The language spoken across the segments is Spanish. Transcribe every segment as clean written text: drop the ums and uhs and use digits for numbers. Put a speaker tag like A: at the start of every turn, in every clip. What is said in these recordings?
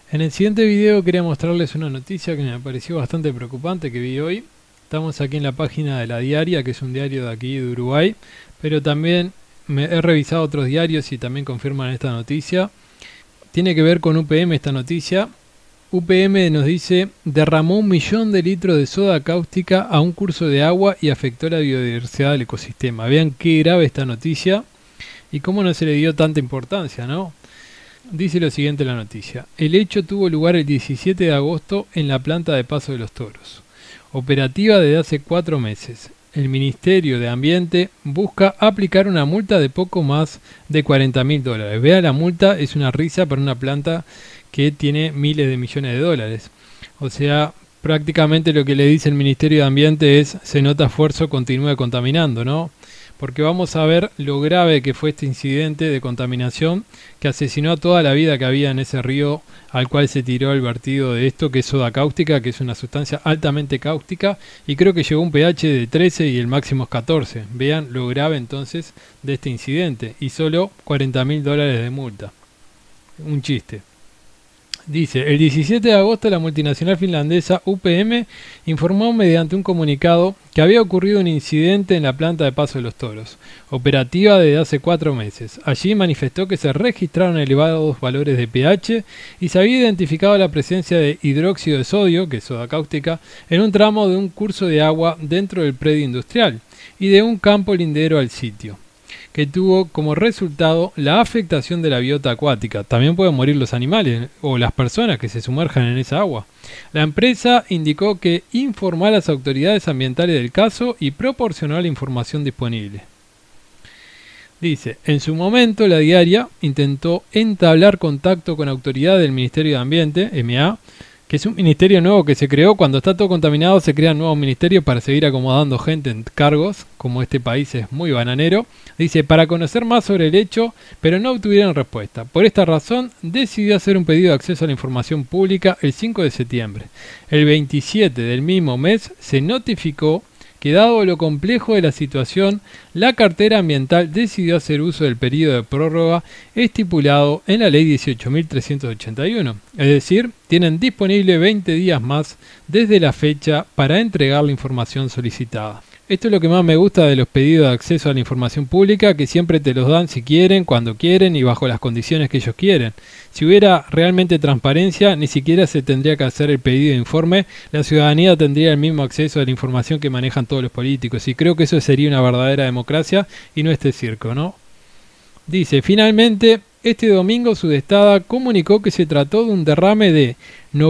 A: En el siguiente video quería mostrarles una noticia que me pareció bastante preocupante que vi hoy. Estamos aquí en la página de La Diaria, que es un diario de aquí de Uruguay, pero también he revisado otros diarios y también confirman esta noticia. Tiene que ver con UPM esta noticia. UPM nos dice: derramó 1 millón de litros de soda cáustica a un curso de agua y afectó la biodiversidad del ecosistema. Vean qué grave esta noticia y cómo no se le dio tanta importancia, ¿no? Dice lo siguiente la noticia: el hecho tuvo lugar el 17 de agosto en la planta de Paso de los Toros, operativa desde hace 4 meses. El Ministerio de Ambiente busca aplicar una multa de poco más de $40.000. Vea, la multa es una risa para una planta que tiene miles de millones de dólares. O sea, prácticamente lo que le dice el Ministerio de Ambiente es: se nota esfuerzo, continúe contaminando, ¿no? Porque vamos a ver lo grave que fue este incidente de contaminación que asesinó a toda la vida que había en ese río al cual se tiró el vertido de esto, que es soda cáustica, que es una sustancia altamente cáustica, y creo que llegó a un pH de 13 y el máximo es 14. Vean lo grave entonces de este incidente, y solo $40.000 de multa. Un chiste. Dice: el 17 de agosto la multinacional finlandesa UPM informó mediante un comunicado que había ocurrido un incidente en la planta de Paso de los Toros, operativa desde hace 4 meses. Allí manifestó que se registraron elevados valores de pH y se había identificado la presencia de hidróxido de sodio, que es soda cáustica, en un tramo de un curso de agua dentro del predio industrial y de un campo lindero al sitio, que tuvo como resultado la afectación de la biota acuática. También pueden morir los animales o las personas que se sumerjan en esa agua. La empresa indicó que informó a las autoridades ambientales del caso y proporcionó la información disponible. Dice: en su momento la diaria intentó entablar contacto con autoridades del Ministerio de Ambiente, MA, que es un ministerio nuevo que se creó. Cuando está todo contaminado se crean nuevos ministerios para seguir acomodando gente en cargos, como este país es muy bananero. Dice: para conocer más sobre el hecho, pero no obtuvieron respuesta. Por esta razón decidió hacer un pedido de acceso a la información pública el 5 de septiembre. El 27 del mismo mes se notificó que, dado lo complejo de la situación, la cartera ambiental decidió hacer uso del periodo de prórroga estipulado en la ley 18.381. Es decir, tienen disponible 20 días más desde la fecha para entregar la información solicitada. Esto es lo que más me gusta de los pedidos de acceso a la información pública, que siempre te los dan si quieren, cuando quieren y bajo las condiciones que ellos quieren. Si hubiera realmente transparencia, ni siquiera se tendría que hacer el pedido de informe. La ciudadanía tendría el mismo acceso a la información que manejan todos los políticos, y creo que eso sería una verdadera democracia y no este circo, ¿no? Dice: finalmente, este domingo Sudestada comunicó que se trató de un derrame de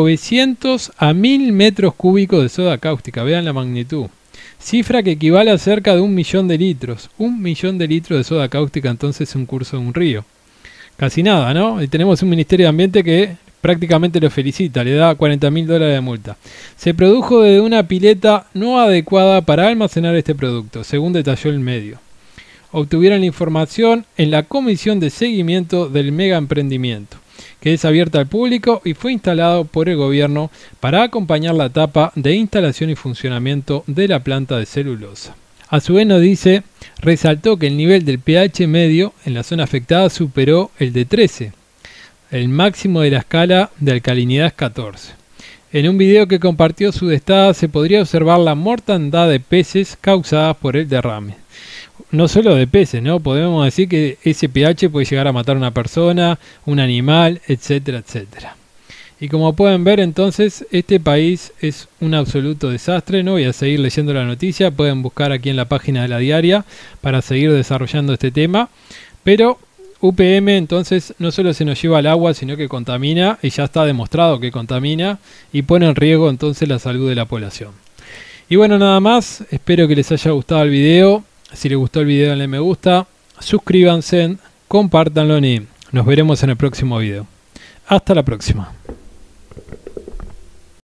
A: 900 a 1000 metros cúbicos de soda cáustica. Vean la magnitud. Cifra que equivale a cerca de 1 millón de litros. 1 millón de litros de soda cáustica, entonces, un curso de un río. Casi nada, ¿no? Y tenemos un Ministerio de Ambiente que prácticamente lo felicita, le da $40.000 de multa. Se produjo desde una pileta no adecuada para almacenar este producto, según detalló el medio. Obtuvieron la información en la Comisión de Seguimiento del Mega Emprendimiento, que es abierta al público y fue instalado por el gobierno para acompañar la etapa de instalación y funcionamiento de la planta de celulosa. A su vez nos dice: resaltó que el nivel del pH medio en la zona afectada superó el de 13. El máximo de la escala de alcalinidad es 14. En un video que compartió Sudestada se podría observar la mortandad de peces causadas por el derrame. No solo de peces, ¿no? Podemos decir que ese pH puede llegar a matar a una persona, un animal, etcétera, etcétera. Y como pueden ver, entonces, este país es un absoluto desastre. No voy a seguir leyendo la noticia, pueden buscar aquí en la página de La Diaria para seguir desarrollando este tema. Pero UPM entonces no solo se nos lleva al agua, sino que contamina, y ya está demostrado que contamina, y pone en riesgo entonces la salud de la población. Y bueno, nada más, espero que les haya gustado el video. Si les gustó el video, denle me gusta, suscríbanse, compártanlo y nos veremos en el próximo video. Hasta la próxima.